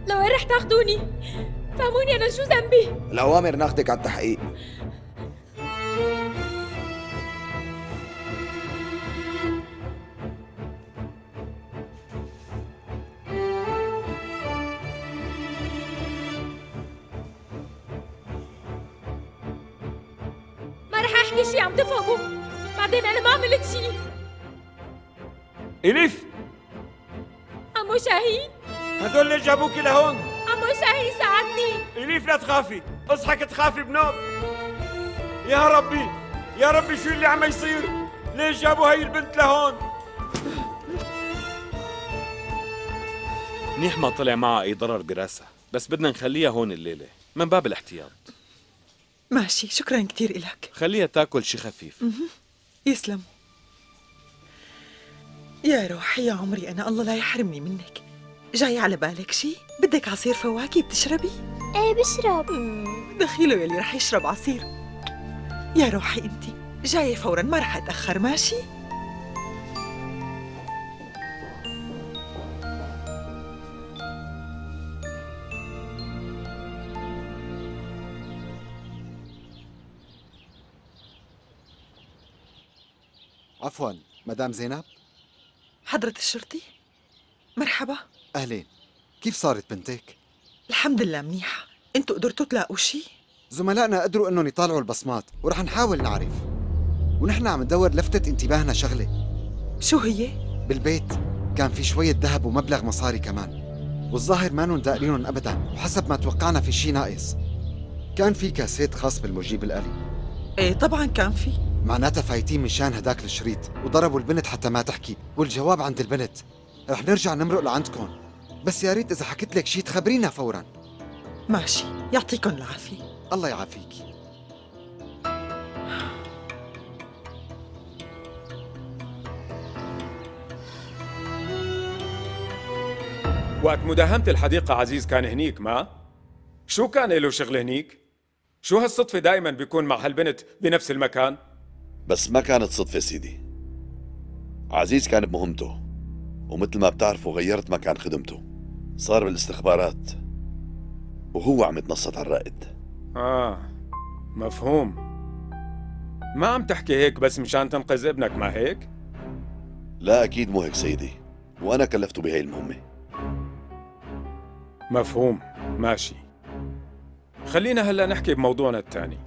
لوين رح تاخدوني؟ فهموني أنا شو ذنبي؟ الأوامر ناخدك على التحقيق. ما رح أحكي شي عم تفهموا. بعدين أنا ما عملت شي. إليف، عمو شاهين، هدول اللي جابوكي لهون. عمو شاهين ساعدني. إليف لا تخافي، اصحك تخافي بنوم. يا ربي يا ربي، شو اللي عم يصير؟ ليش جابوا هاي البنت لهون؟ منيح ما طلع معها أي ضرر براسها، بس بدنا نخليها هون الليلة من باب الاحتياط. ماشي، شكرا كتير إلك. خليها تاكل شي خفيف. يسلم. يا روحي يا عمري، أنا الله لا يحرمني منك. جاي على بالك شي؟ بدك عصير فواكه بتشربي؟ ايه بشرب. دخيله يلي رح يشرب عصير. يا روحي انتي جاية فورا، ما رح أتأخر. ماشي؟ عفواً، مدام زينب. حضرة الشرطي، مرحبا. أهلين، كيف صارت بنتك؟ الحمد لله منيحة. انتوا قدرتوا تلاقوا شي؟ زملائنا قدروا انهم يطالعوا البصمات ورح نحاول نعرف. ونحن عم ندور لفتت انتباهنا شغلة. شو هي؟ بالبيت كان في شوية ذهب ومبلغ مصاري كمان، والظاهر ما داقلينهم ابدا، وحسب ما توقعنا في شي ناقص. كان في كاسيت خاص بالمجيب الآلي. ايه طبعا كان في. معناتها فايتين مشان هداك الشريط، وضربوا البنت حتى ما تحكي، والجواب عند البنت. رح نرجع نمرق لعندكم، بس يا ريت إذا حكيت لك شي تخبرينا فوراً. ماشي، يعطيكم العافية. الله يعافيكي. وقت مداهمة الحديقة عزيز كان هنيك ما؟ شو كان له شغل هنيك؟ شو هالصدفة دايما بيكون مع هالبنت بنفس المكان؟ بس ما كانت صدفة سيدي. عزيز كان بمهمته، ومثل ما بتعرفوا غيرت مكان خدمته، صار بالاستخبارات، وهو عم يتنصت على الرائد. مفهوم. ما عم تحكي هيك بس مشان تنقذ ابنك، ما هيك؟ لا أكيد مو هيك سيدي، وأنا كلفته بهي المهمة. مفهوم، ماشي. خلينا هلا نحكي بموضوعنا الثاني.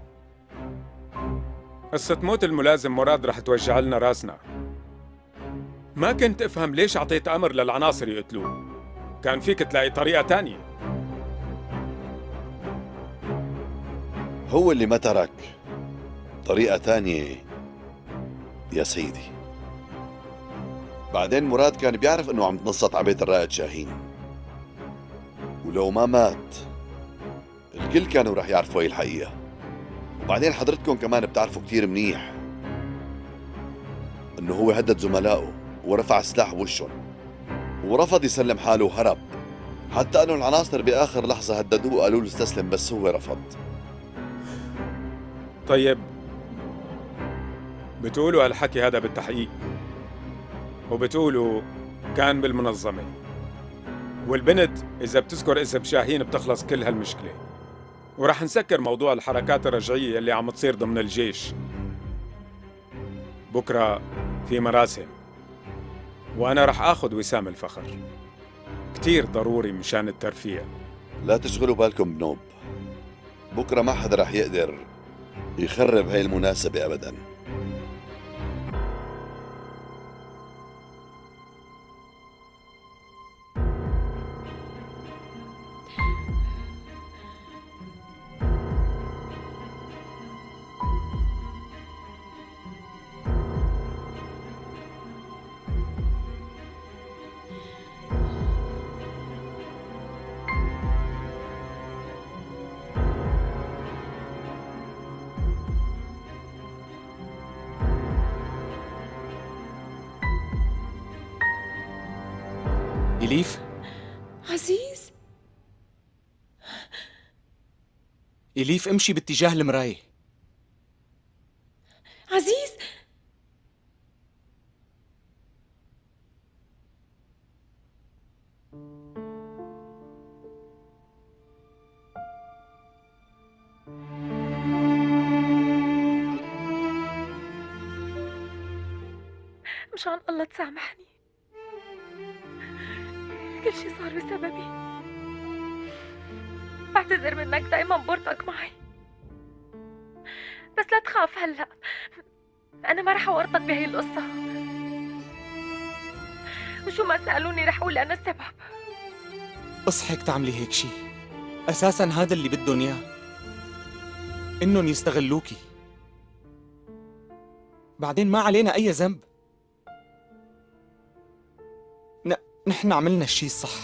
قصة موت الملازم مراد رح توجع لنا راسنا. ما كنت افهم ليش اعطيت امر للعناصر يقتلوه. كان فيك تلاقي طريقة تانية. هو اللي ما ترك طريقة تانية يا سيدي. بعدين مراد كان بيعرف انه عم يتنصت على بيت الرائد شاهين، ولو ما مات الكل كانوا رح يعرفوا هي الحقيقة. وبعدين حضرتكم كمان بتعرفوا كتير منيح انه هو هدد زملائه ورفع سلاح بوشهم ورفض يسلم حاله وهرب، حتى انه العناصر باخر لحظة هددوه وقالوا له استسلم، بس هو رفض. طيب بتقولوا هالحكي هذا بالتحقيق، وبتقولوا كان بالمنظمة، والبنت إذا بتذكر اسم شاهين بتخلص كل هالمشكلة، ورح نسكر موضوع الحركات الرجعية اللي عم تصير ضمن الجيش. بكرة في مراسم، وأنا رح آخذ وسام الفخر، كتير ضروري مشان الترفيه. لا تشغلوا بالكم بنوب، بكرة ما حدا رح يقدر يخرب هاي المناسبة أبداً. إليف؟ عزيز، إليف امشي باتجاه المراية. عزيز، مشان الله تسامحني، كل شي صار بسببي. بعتذر منك، دايما بورطك معي، بس لا تخاف هلأ، أنا ما رح أورطك بهي القصة، وشو ما سألوني رح أقول أنا السبب. اصحك تعملي هيك شي؟ أساساً هذا اللي بدهم إياه، إنهم يستغلوكي. بعدين ما علينا أي ذنب، نحن عملنا الشي الصح،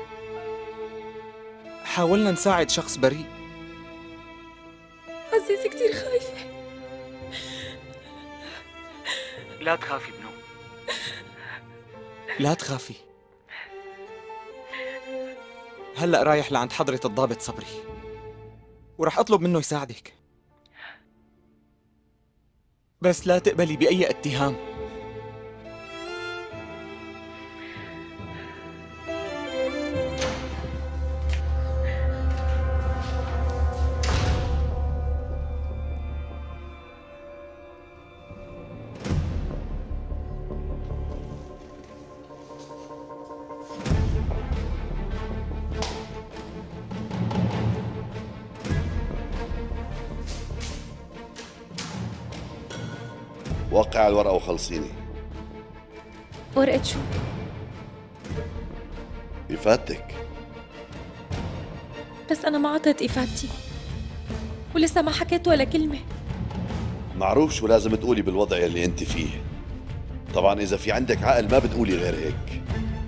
حاولنا نساعد شخص بريء. عزيزي كتير خايفة. لا تخافي بنو، لا تخافي. هلأ رايح لعند حضرة الضابط صبري ورح أطلب منه يساعدك، بس لا تقبلي بأي اتهام. وقع الورقة وخلصيني. ورقة شو؟ إفادتك. بس أنا ما عطيت إفادتي، ولسه ما حكيت ولا كلمة. معروف شو لازم تقولي بالوضع اللي انت فيه. طبعا إذا في عندك عقل ما بتقولي غير هيك.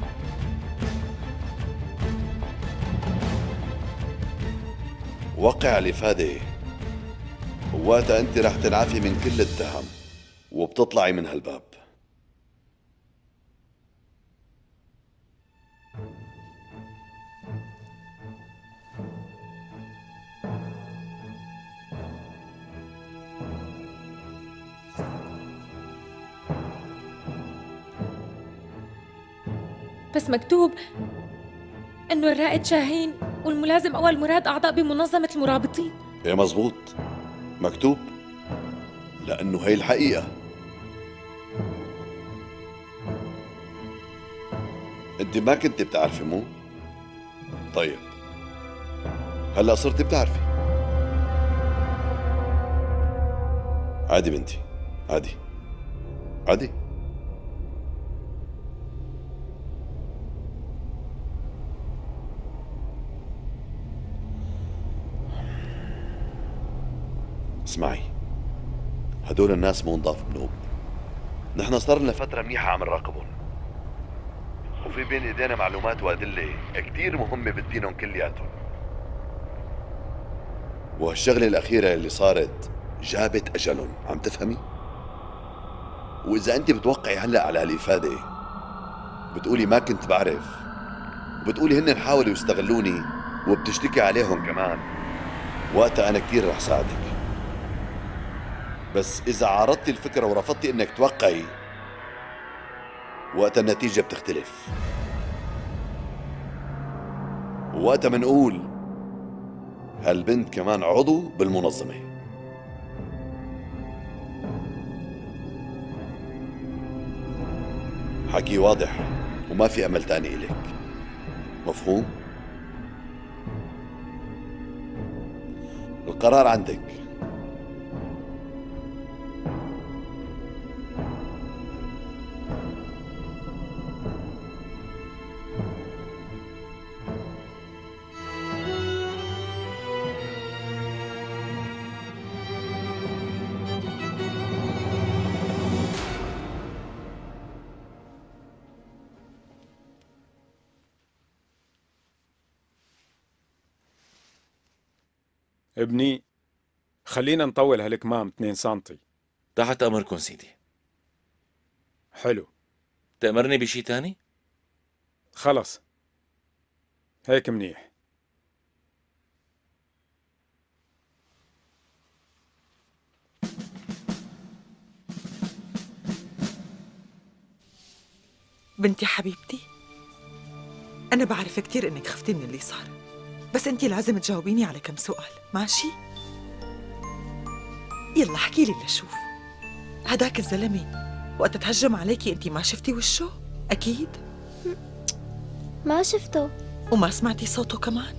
وقع الإفادة، وقتها أنت رح تنعفي من كل التهم وبتطلعي من هالباب. بس مكتوب إنه الرائد شاهين والملازم أول مراد أعضاء بمنظمة المرابطين. ايه مزبوط، مكتوب، لأنه هي الحقيقة. انت ما كنت بتعرفي مو؟ طيب هلا صرتي بتعرفي. عادي بنتي، عادي عادي. اسمعي، هدول الناس مو نضاف بنوب. نحن صار لنا فترة منيحة عم نراقبهم، وفي بين ايدينا معلومات وأدلة كتير مهمة بتدينهم كلياتهم. وهالشغلة الأخيرة اللي صارت جابت أجلهم، عم تفهمي؟ وإذا أنت بتوقعي هلأ على هالإفادة بتقولي ما كنت بعرف، وبتقولي هن حاولوا يستغلوني وبتشتكي عليهم كمان، وقتها أنا كتير رح ساعدك. بس إذا عارضتي الفكرة ورفضتي إنك توقعي، وقتها النتيجة بتختلف، ووقتها منقول هالبنت كمان عضو بالمنظمة. حكي واضح وما في أمل تاني إلك، مفهوم؟ القرار عندك. ابني خلينا نطول هالكمام 2 سنتي. تحت أمركم سيدي. حلو، تأمرني بشي تاني؟ خلص هيك منيح. بنتي حبيبتي، أنا بعرف كتير إنك خفتي من اللي صار، بس أنتِ لازم تجاوبيني على كم سؤال، ماشي؟ يلا احكي لي لشوف، هداك الزلمة وقت تهجم عليكي انت ما شفتي وشه؟ اكيد. ما شفته. وما سمعتي صوته كمان؟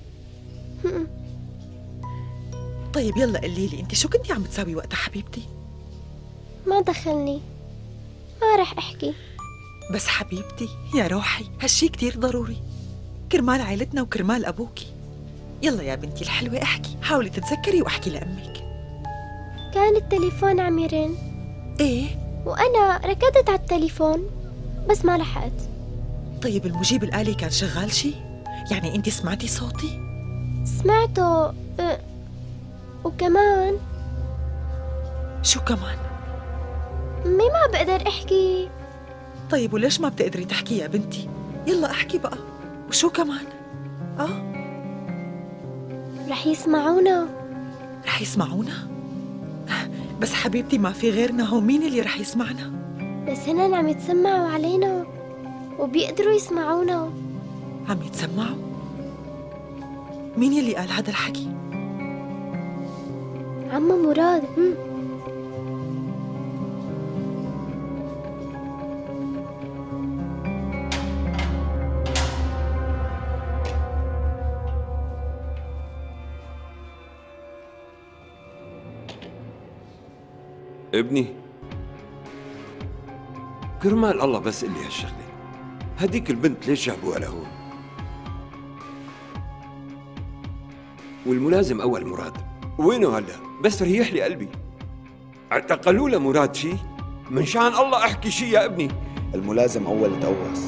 طيب يلا قولي لي انت شو كنتي عم تساوي وقتها حبيبتي؟ ما دخلني، ما رح احكي. بس حبيبتي يا روحي هالشي كتير ضروري كرمال عائلتنا وكرمال ابوكي. يلا يا بنتي الحلوة احكي، حاولي تتذكري واحكي لأمك. كان التليفون عم يرن. ايه؟ وأنا ركضت على التليفون بس ما لحقت. طيب المجيب الآلي كان شغال شي؟ يعني انت سمعتي صوتي؟ سمعته وكمان شو كمان؟ ما بقدر احكي. طيب وليش ما بتقدري تحكي يا بنتي؟ يلا احكي بقى. وشو كمان؟ رح يسمعونا. رح يسمعونا؟ بس حبيبتي ما في غيرنا هون، مين اللي رح يسمعنا؟ بس هن عم يتسمعوا علينا وبيقدروا يسمعونا. عم يتسمعوا؟ مين يلي قال هذا الحكي؟ عمّا مراد. ابني كرمال الله بس قل لي هالشغله، هديك البنت ليش جابوها لهون؟ والملازم اول مراد وينه هلا؟ بس ريح لي قلبي. اعتقلوا له مراد شي؟ من شان الله احكي شي يا ابني. الملازم اول تقوص.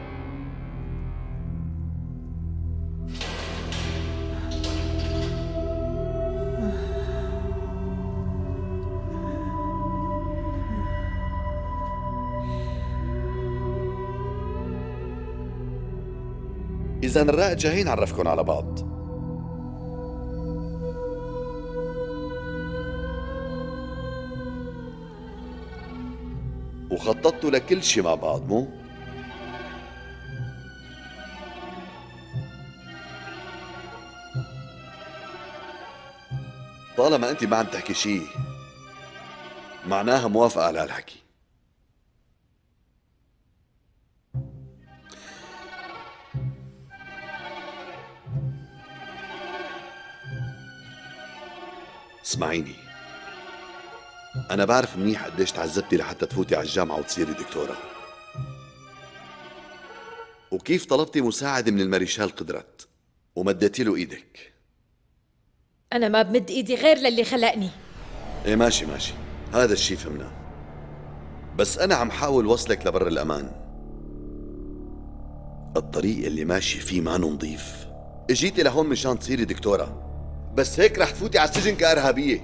إذا الرائد جاهين عرفكن على بعض. وخططتوا لكل شي مع بعض مو؟ طالما أنت ما عم تحكي شي معناها موافقة على هالحكي. اسمعيني، أنا بعرف منيح قديش تعذبتي لحتى تفوتي على الجامعة وتصيري دكتورة، وكيف طلبتي مساعدة من الماريشال قدرت ومديتي له إيدك. أنا ما بمد إيدي غير للي خلقني. إيه ماشي ماشي، هذا الشي فهمناه، بس أنا عم حاول وصلك لبر الأمان. الطريق اللي ماشي فيه ما نظيف. اجيتي لهون مشان تصيري دكتورة، بس هيك رح تفوتي على السجن كإرهابية.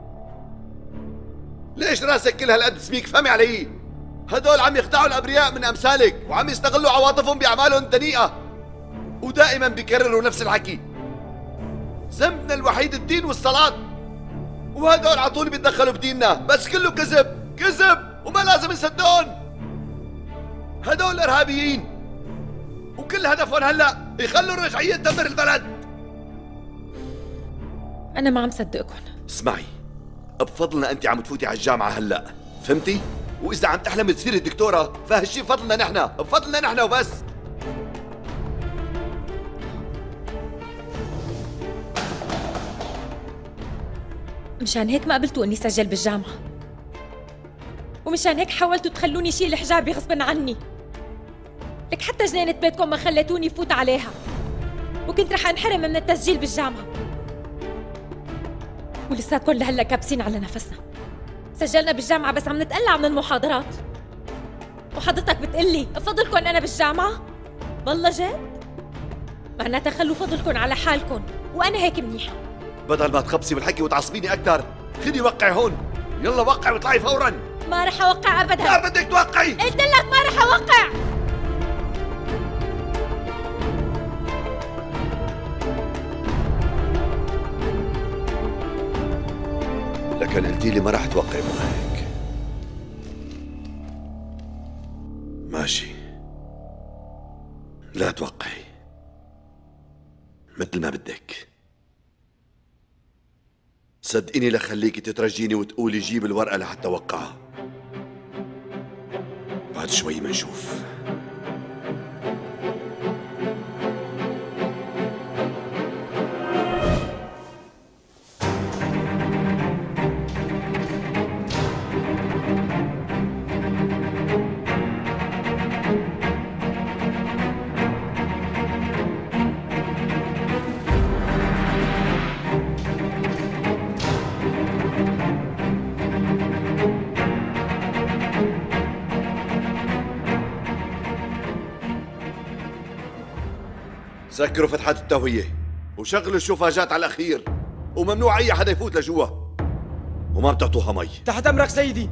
ليش راسك كل هالقد سميك؟ فهمي علي، هدول عم يخدعوا الأبرياء من أمثالك وعم يستغلوا عواطفهم بأعمالهم الدنيئة، ودائما بيكرروا نفس الحكي. ذنبنا الوحيد الدين والصلاة، وهدول على طول بيتدخلوا بديننا، بس كله كذب كذب وما لازم نصدقهم. هدول إرهابيين وكل هدفهم هلأ يخلوا الرجعية تدمر البلد. أنا ما عم صدقكم. اسمعي، بفضلنا أنت عم تفوتي على الجامعة هلأ، فهمتي؟ وإذا عم تحلمي تصيري دكتورة فهالشي بفضلنا نحن، بفضلنا نحن وبس. مشان هيك ما قبلتوا إني سجل بالجامعة، ومشان هيك حاولتوا تخلوني شيل حجابي غصباً عني. لك حتى جنينة بيتكم ما خليتوني فوت عليها، وكنت رح انحرم من التسجيل بالجامعة. ولساتكم لهلا كابسين على نفسنا. سجلنا بالجامعة بس عم نتقلع من المحاضرات، وحضرتك بتقلي بفضلكم أنا بالجامعة؟ والله جد؟ معناتها خلوا فضلكم على حالكم، وأنا هيك منيحة. بدل ما تخبصي بالحكي وتعصبيني أكثر، خدي وقعي هون، يلا وقعي واطلعي فوراً. ما رح أوقع أبداً. لا بدك توقعي. قلت لك ما رح أوقع. لكن قلتي لي ما رح توقعي، مو هيك؟ ماشي، لا توقعي مثل ما بدك. صدقيني لخليكي تترجيني وتقولي جيب الورقة لحتى وقعها. بعد شوي منشوف. سكروا فتحات التهوية وشغلوا الشوفاجات على الأخير، وممنوع أي حدا يفوت لجوا، وما بتعطوها مي. تحت أمرك سيدي.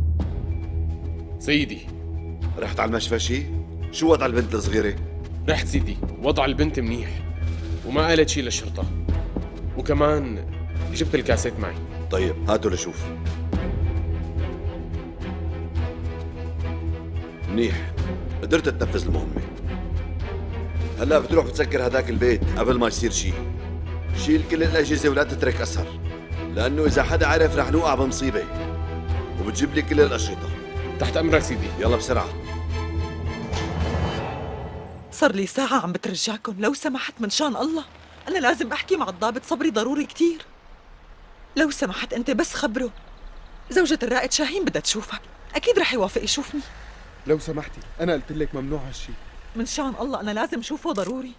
سيدي، رحت على المشفى شي؟ شو وضع البنت الصغيرة؟ رحت سيدي، وضع البنت منيح وما قالت شي للشرطة، وكمان جبت الكاسيت معي. طيب هاتوا لشوف. منيح، قدرت تنفذ المهمة. هلا بتروح بتسكر هداك البيت قبل ما يصير شيء. شيل كل الأجهزة ولا تترك أثر، لأنه إذا حدا عرف رح نوقع بمصيبة. وبتجيب لي كل الأشرطة. تحت أمرك سيدي. يلا بسرعة. صار لي ساعة عم بترجاكم، لو سمحت من شان الله، أنا لازم أحكي مع الضابط صبري ضروري كتير. لو سمحت أنت بس خبره، زوجة الرائد شاهين بدها تشوفك، أكيد رح يوافق يشوفني. لو سمحتي، أنا قلت لك ممنوع هالشي. من شان الله أنا لازم أشوفه ضروري.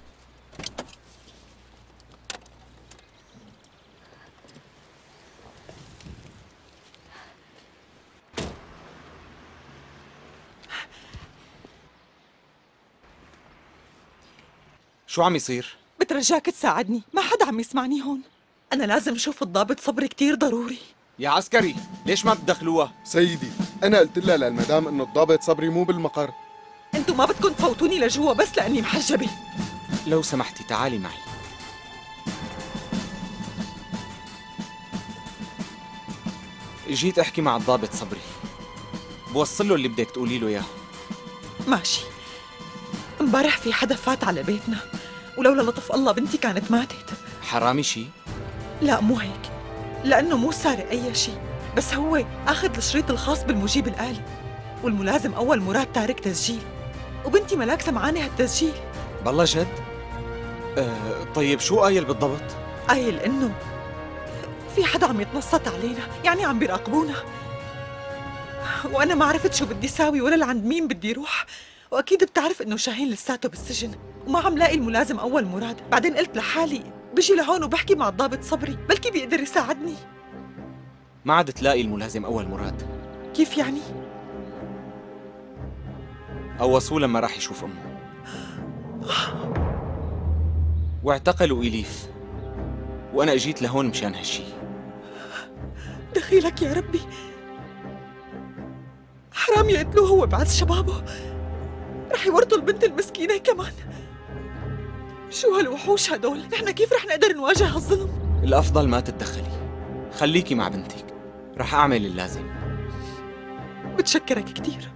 شو عم يصير؟ بترجاك تساعدني، ما حدا عم يسمعني هون. أنا لازم أشوف الضابط صبري كتير ضروري. يا عسكري، ليش ما بتدخلوها؟ سيدي، أنا قلت لها للمدام إنه الضابط صبري مو بالمقر. انتوا ما بدكم تفوتوني لجوا بس لأني محجبة. لو سمحتي تعالي معي. جيت أحكي مع الضابط صبري، بوصل له اللي بدك تقولي له إياه. ماشي. امبارح في حدا فات على بيتنا، ولولا لطف الله بنتي كانت ماتت. حرامي شي؟ لا مو هيك، لأنه مو سارق أي شي، بس هو أخذ الشريط الخاص بالمجيب الآلي، والملازم أول مراد تارك تسجيل، وبنتي ملاك سمعانة هالتسجيل. بالله جد؟ طيب شو قايل بالضبط؟ قايل إنه في حدا عم يتنصت علينا، يعني عم بيراقبونا، وأنا ما عرفت شو بدي ساوي ولا لعند مين بدي روح، وأكيد بتعرف إنه شاهين لساته بالسجن، وما عم لاقي الملازم أول مراد. بعدين قلت لحالي بجي لهون وبحكي مع الضابط صبري، بلكي بيقدر يساعدني. ما عاد تلاقي الملازم أول مراد. كيف يعني؟ قوصوه لما راح يشوف أمه، واعتقلوا إليف، وأنا أجيت لهون مشان هالشي. دخيلك يا ربي، حرام يقتلوه هو بعز شبابه، رح يورطوا البنت المسكينة كمان. شو هالوحوش هدول؟ نحن كيف رح نقدر نواجه هالظلم؟ الأفضل ما تتدخلي، خليكي مع بنتك، رح أعمل اللازم. بتشكرك كتير.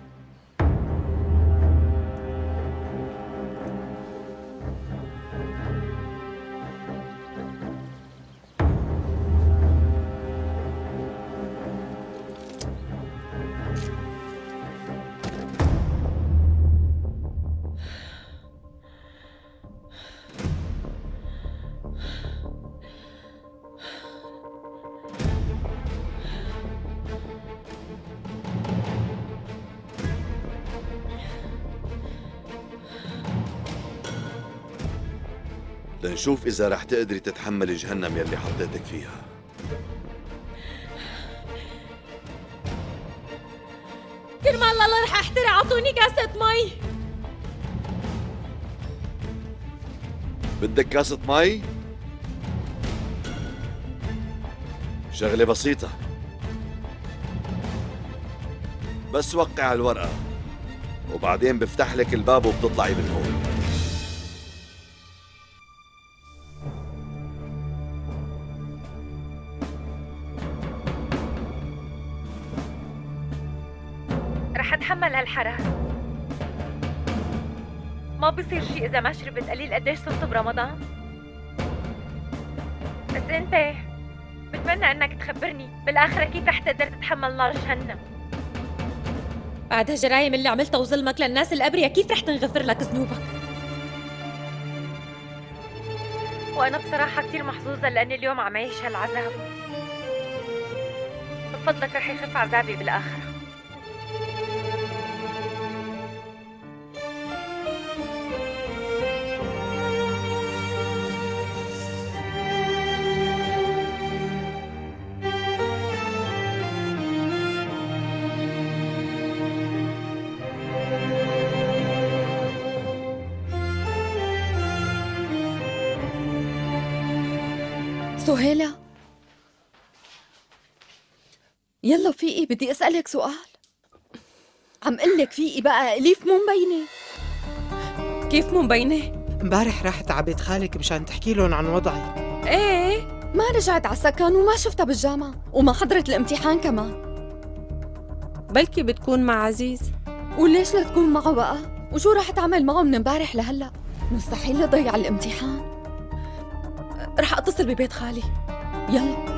لنشوف إذا رح تقدري تتحملي جهنم يلي حطيتك فيها. كرمال الله رح احترق، اعطوني كاسة مي. بدك كاسة مي؟ شغلة بسيطة، بس وقع على الورقة وبعدين بفتح لك الباب وبتطلعي من هون. رح اتحمل هالحرق، ما بصير شيء اذا ما شربت قليل. قديش صرت برمضان؟ بس انت بتمنى انك تخبرني بالاخره كيف رح تقدر تتحمل نار جهنم. بعد هالجرايم اللي عملتها وظلمك للناس الأبرياء كيف رح تنغفر لك ذنوبك؟ وأنا بصراحة كثير محظوظة لأني اليوم عم أعيش هالعذاب. بفضلك رح يخف عذابي بالآخرة. سهيلة، يلا فيقي، بدي أسألك سؤال. عم قلك فيقي بقى، إليف مو مبينة. كيف مو مبينة؟ امبارح راحت على بيت خالك مشان تحكي لهم عن وضعي. ايه، ما رجعت على السكن وما شفتها بالجامعة وما حضرت الامتحان كمان. بلكي بتكون مع عزيز. وليش لا تكون معه بقى؟ وشو راح تعمل معه من امبارح لهلا؟ مستحيل يضيع الامتحان. رح اتصل ببيت خالي. يلا.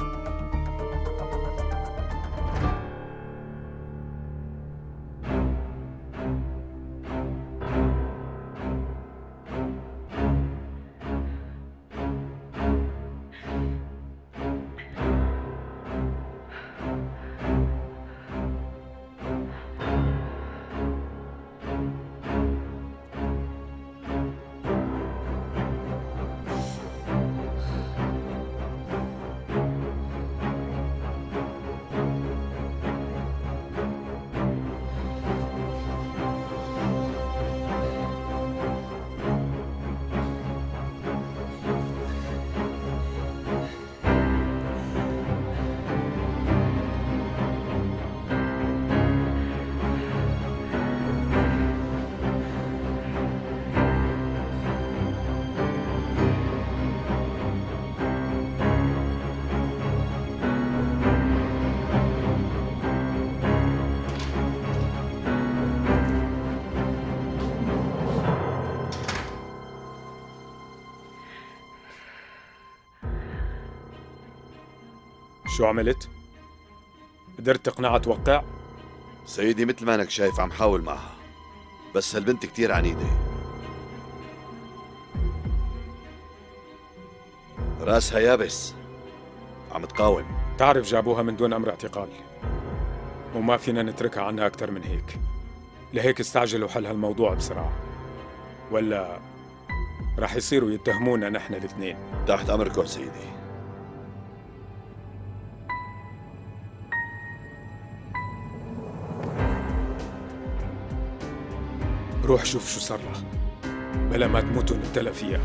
شو عملت؟ قدرت تقنعها توقع؟ سيدي مثل ما انك شايف عم حاول معها، بس هالبنت كتير عنيدة، راسها يابس، عم تقاوم. تعرف جابوها من دون أمر اعتقال، وما فينا نتركها عنها أكثر من هيك، لهيك استعجلوا حل هالموضوع بسرعة، ولا رح يصيروا يتهمونا نحن الاثنين. تحت أمركم سيدي. روح شوف شو صار لها بلا ما تموتوا نبتلى فيها.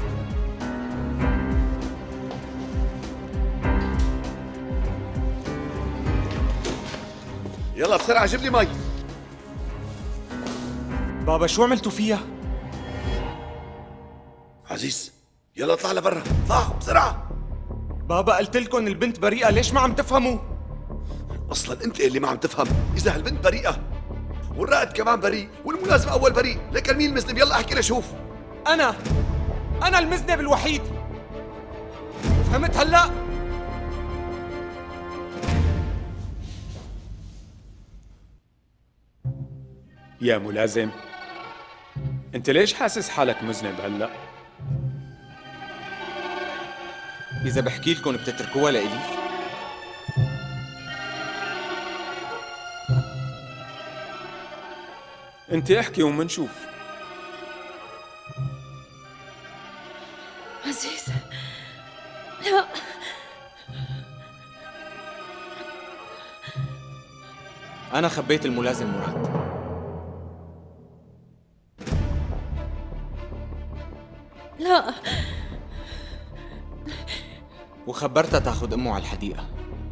يلا بسرعة جيب لي مي. بابا شو عملتوا فيها؟ عزيز يلا اطلع لبرا، اطلع بسرعة. بابا قلت لكم البنت بريئة، ليش ما عم تفهموا؟ أصلا أنت اللي ما عم تفهم. إذا هالبنت بريئة والرائد كمان بريء والملازم أول بريء، لكن مين المذنب؟ يلا احكي لي شوف. أنا المذنب الوحيد، فهمت هلأ؟ يا ملازم، أنت ليش حاسس حالك مذنب هلأ؟ إذا بحكي لكم بتتركوها لإليف؟ أنت احكي ومنشوف. عزيز، لا. أنا خبيت الملازم مراد، لا. وخبرتها تاخذ أمه على الحديقة.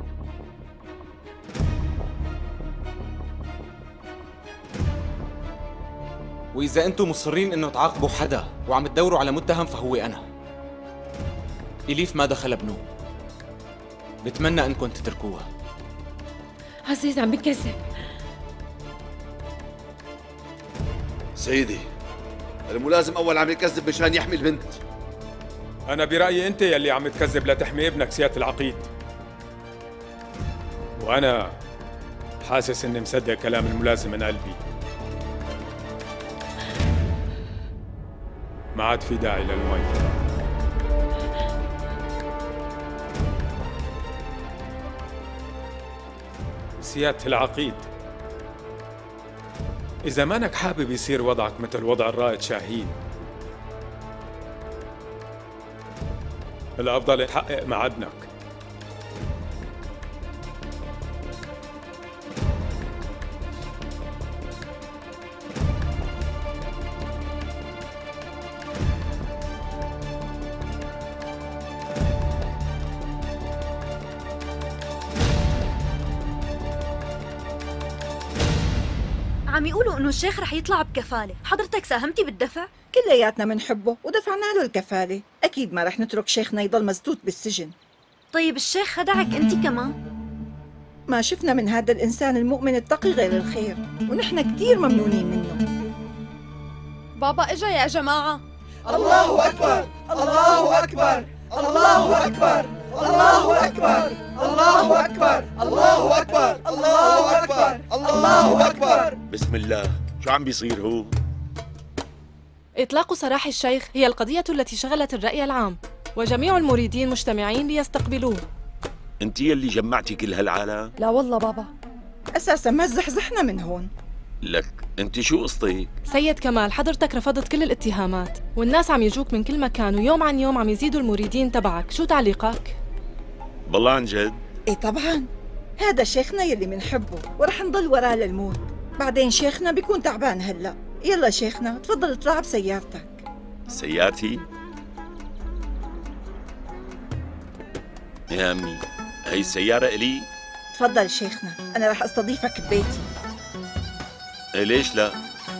وإذا أنتم مصرين إنه تعاقبوا حدا وعم تدوروا على متهم فهو أنا. إليف ما دخل ابنه، بتمنى إنكم تتركوها. عزيز عم بكذب. سيدي الملازم أول عم يكذب مشان يحمي البنت. أنا برأيي أنت يلي عم تكذب لتحمي ابنك سيادة العقيد، وأنا حاسس اني مصدق كلام الملازم من قلبي. ما عاد في داعي للمي. سيادة العقيد، إذا مانك حابب يصير وضعك مثل وضع الرائد شاهين، الأفضل تحقق مع ابنك. عم يقولوا انه الشيخ رح يطلع بكفالة، حضرتك ساهمتي بالدفع؟ كلياتنا منحبه ودفعنا له الكفالة، أكيد ما رح نترك شيخنا يضل مسدود بالسجن. طيب الشيخ خدعك انت كمان؟ ما شفنا من هذا الإنسان المؤمن التقي غير الخير، ونحن كتير ممنونين منه. بابا إجا يا جماعة. الله أكبر الله أكبر الله أكبر الله أكبر الله أكبر الله أكبر الله أكبر الله أكبر. بسم الله، شو عم بيصير هو؟ إطلاق سراح الشيخ هي القضية التي شغلت الرأي العام، وجميع المريدين مجتمعين ليستقبلوه. انت يلي جمعتي كل هالعالم؟ لا والله بابا، أساساً ما زحزحنا من هون. لك انت شو قصتك؟ سيد كمال، حضرتك رفضت كل الاتهامات، والناس عم يجوك من كل مكان، ويوم عن يوم عم يزيدوا المريدين تبعك، شو تعليقك؟ بالله عن جد؟ إيه طبعاً، هذا شيخنا يلي منحبه ورح نضل وراه للموت. بعدين شيخنا بيكون تعبان هلأ. يلا شيخنا تفضل اطلع بسيارتك. سيارتي؟ يا أمي، هي السيارة إلي؟ تفضل شيخنا، أنا رح أستضيفك ببيتي. إيه ليش لا؟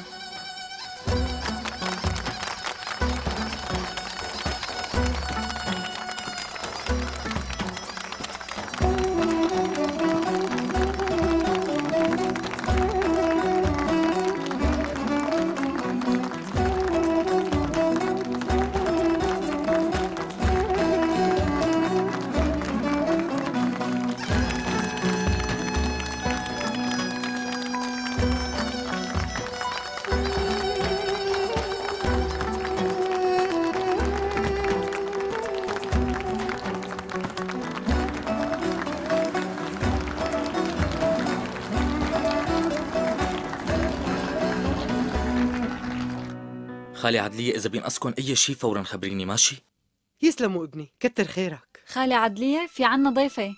خالي عدلية، إذا بينقصكن أي شيء فوراً خبريني، ماشي؟ يسلموا ابني، كتر خيرك. خالي عدلية، في عنا ضيفة.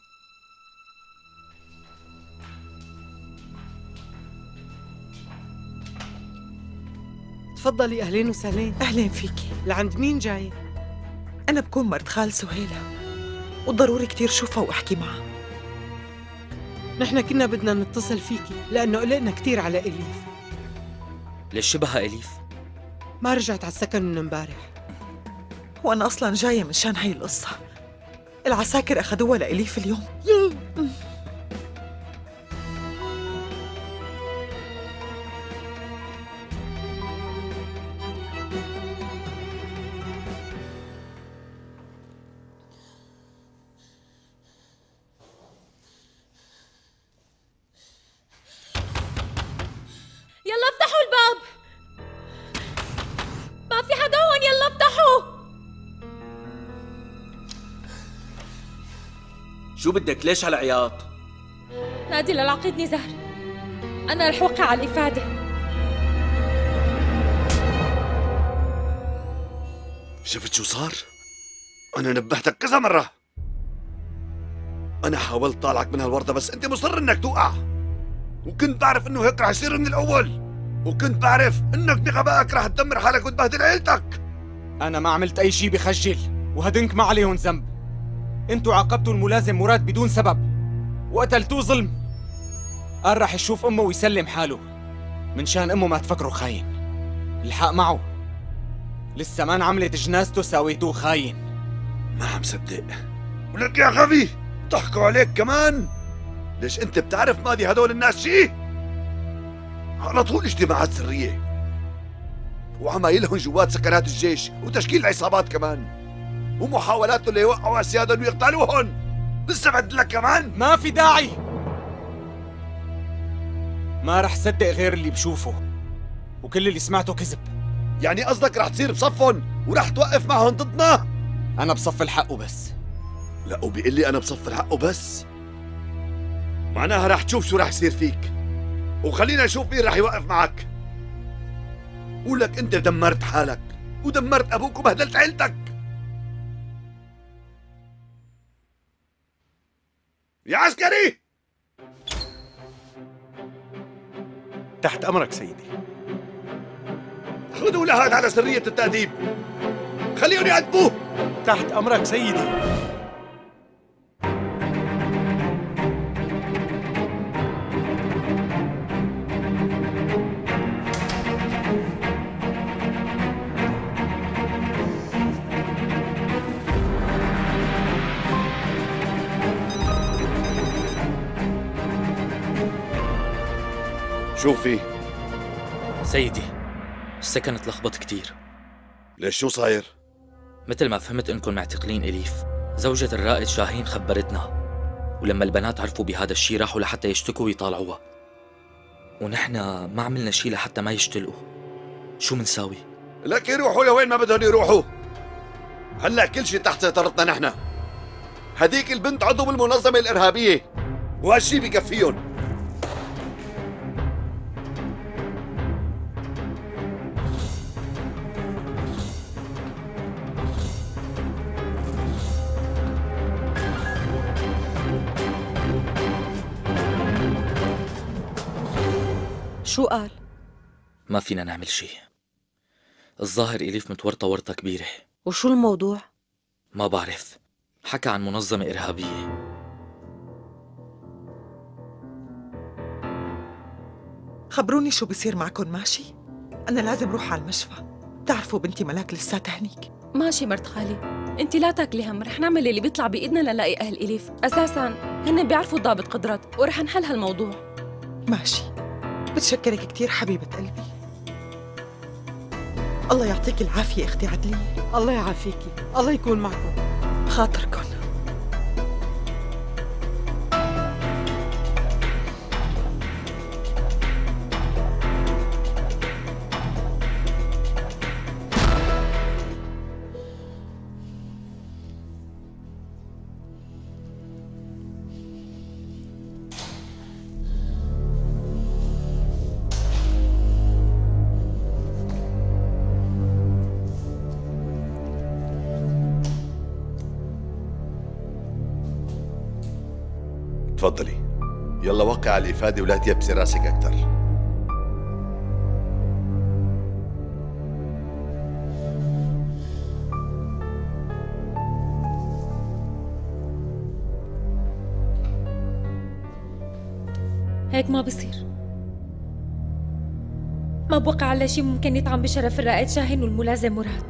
تفضلي، أهلين وسهلين. أهلين فيكي. لعند مين جاي؟ أنا بكون مرت خال سهيلة، وضروري كتير شوفها وأحكي معها. نحن كنا بدنا نتصل فيكي لأنه قلقنا كتير على إليف. ليش شبهها إليف؟ ما رجعت على السكن من امبارح. وأنا أصلاً جاية منشان هاي القصة. العساكر أخذوها لإليف اليوم. يلا افتحوا الباب، ما في حدا هون، يلا افتحوا. شو بدك؟ ليش على عياط؟ نادي للعقيد نزار، أنا رح وقع على الإفادة. شفت شو صار؟ أنا نبهتك كذا مرة. أنا حاولت طالعك من هالورطة بس أنت مصر إنك توقع. وكنت بعرف إنه هيك رح يصير من الأول. وكنت بعرف إنك بغبائك رح تدمر حالك وتبهدل عيلتك. أنا ما عملت أي شيء بخجل، وهدنك ما عليهم ذنب. انتوا عاقبتوا الملازم مراد بدون سبب وقتلتوه ظلم. قال رح يشوف أمه ويسلم حاله، من شان أمه ما تفكروا خاين. الحق معه، لسه ما انعملت جنازته ساويتوه خاين. ما عم صدق. ولك يا غبي، ضحكوا عليك كمان. ليش انت بتعرف ماضي هدول الناس شي؟ على طول اجتماعات سرية وعمايلهم جوات سكنات الجيش وتشكيل عصابات كمان، ومحاولات ليوقعوا اسيادهم ويغتالوهم. لسه بدلك كمان؟ ما في داعي. ما رح صدق غير اللي بشوفه، وكل اللي سمعته كذب. يعني قصدك رح تصير بصفهم ورح توقف معهم ضدنا؟ أنا بصف الحق وبس. لا وبيقول لي أنا بصف الحق وبس؟ معناها رح تشوف شو رح يصير فيك، وخلينا نشوف مين رح يوقف معك. قولك أنت دمرت حالك ودمرت أبوك وبهدلت عيلتك. يا عسكري! تحت أمرك سيدي. خذوا لهاد على سرية التأديب، خليهم يأدبوه. تحت أمرك سيدي. شو في؟ سيدي السكن تلخبط كتير. ليش شو صاير؟ مثل ما فهمت انكم معتقلين اليف، زوجة الرائد شاهين خبرتنا، ولما البنات عرفوا بهذا الشيء راحوا لحتى يشتكوا ويطالعوها، ونحن ما عملنا شيء لحتى ما يشتلقوا. شو منساوي؟ لك يروحوا لوين ما بدهم يروحوا. هلا كل شيء تحت سيطرتنا نحن. هديك البنت عضو بالمنظمة الإرهابية، وهالشيء بكفيهم. شو قال؟ ما فينا نعمل شيء. الظاهر إليف متورطة ورطة كبيرة. وشو الموضوع؟ ما بعرف، حكى عن منظمة إرهابية. خبروني شو بصير معكم ماشي؟ أنا لازم روح على المشفى. بتعرفوا بنتي ملاك لساتها هنيك. ماشي مرت خالي، انت لا تاكلي هم، رح نعمل اللي بيطلع بايدنا لنلاقي اهل اليف. اساسا هن بيعرفوا ضابط قدرات ورح نحل هالموضوع. ماشي، بتشكرك كثير حبيبة قلبي. الله يعطيك العافية اختي عدلية. الله يعافيكي، الله يكون معكم. خاطركم. تفضلي، يلا وقع على الإفادة ولا تيبسي راسك أكثر. هيك ما بصير. ما بوقع على شيء ممكن يطعن بشرف الرائد شاهين والملازم مراد.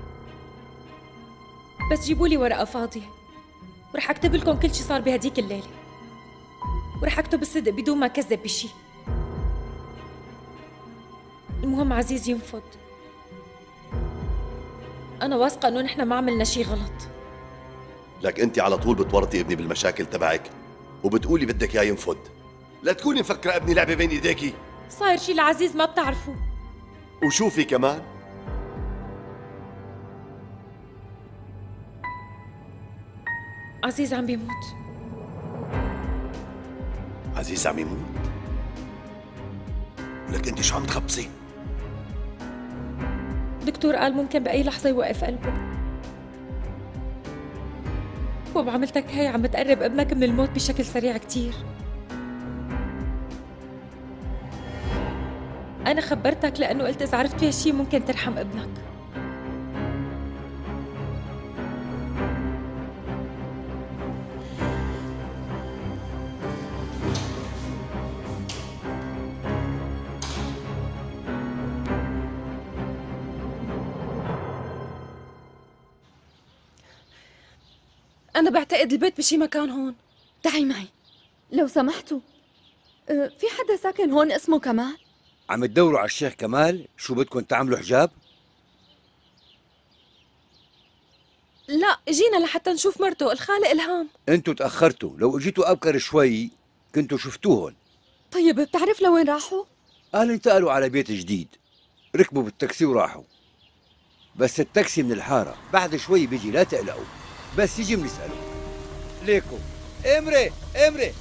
بس جيبوا لي ورقة فاضية ورح أكتب لكم كل شيء صار بهديك الليلة، ورح أكتب الصدق بدون ما كذب بشي. المهم عزيز ينفض. أنا واثقة إنه نحن ما عملنا شي غلط. لك أنت على طول بتورطي ابني بالمشاكل تبعك وبتقولي بدك إياه ينفض. لا تكوني مفكرة ابني لعبة بين إيديكي. صاير شي لعزيز ما بتعرفوه. وشوفي كمان عزيز عم بيموت. عزيز عم يموت؟ ولك انت شو عم تخبصي؟ دكتور قال ممكن بأي لحظة يوقف قلبه. وبعملتك هاي عم تقرب ابنك من الموت بشكل سريع كتير. أنا خبرتك لأنه قلت إذا عرفت في هالشي ممكن ترحم ابنك. أنا بعتقد البيت بشي مكان هون. تعي معي لو سمحتوا. في حدا ساكن هون اسمه كمال؟ عم تدوروا على الشيخ كمال؟ شو بدكم تعملوا حجاب؟ لا، جينا لحتى نشوف مرته الخالق إلهام. انتوا تأخرتوا، لو اجيتوا أبكر شوي كنتوا شفتوهن. طيب بتعرف لوين راحوا؟ قال انتقلوا على بيت جديد، ركبوا بالتاكسي وراحوا. بس التاكسي من الحارة، بعد شوي بيجي لا تقلقوا، بس يجي بنسأله. ليكو امري امري.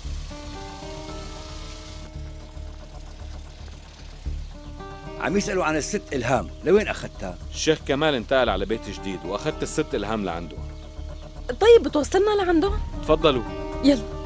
عم يسألوا عن الست إلهام، لوين أخذتها؟ الشيخ كمال انتقل على بيت جديد وأخذت الست إلهام لعنده. طيب بتوصلنا لعندهم؟ تفضلوا. يلا.